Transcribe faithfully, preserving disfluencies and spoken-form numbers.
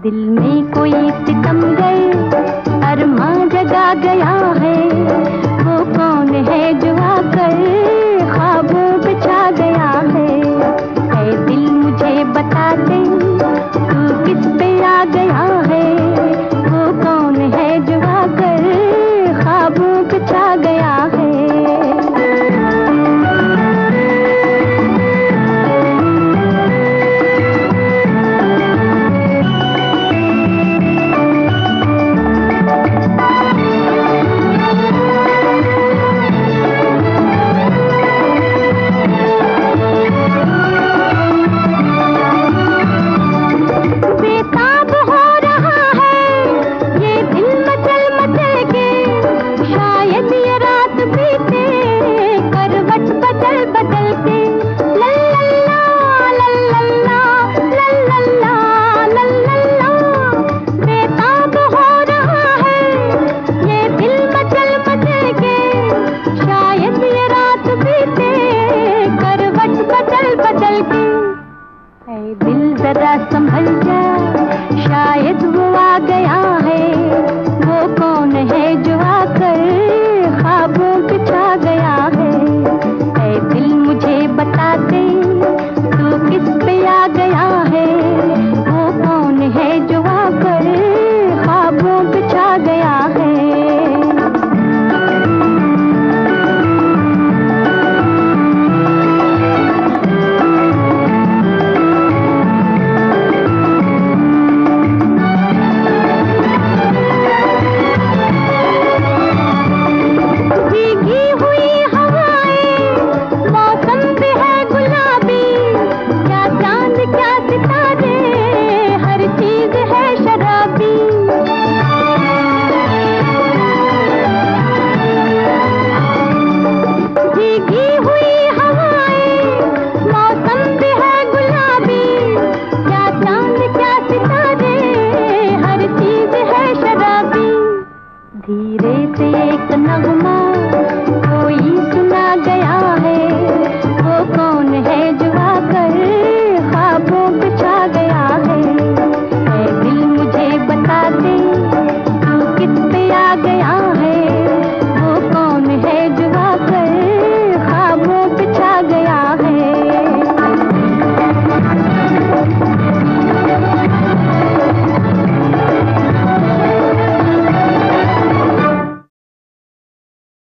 दिल में कोई सितमगर अरमां जगा गया है, वो कौन है जो आकर ख्वाबों पे छा गया है। ऐ दिल मुझे बता दे तू किस पे आ गया है, वो कौन है जो आकर ख्वाबों पे छा गया है। दिल जरा संभल जा, शायद वो आ गया है, वो कौन है जो आकर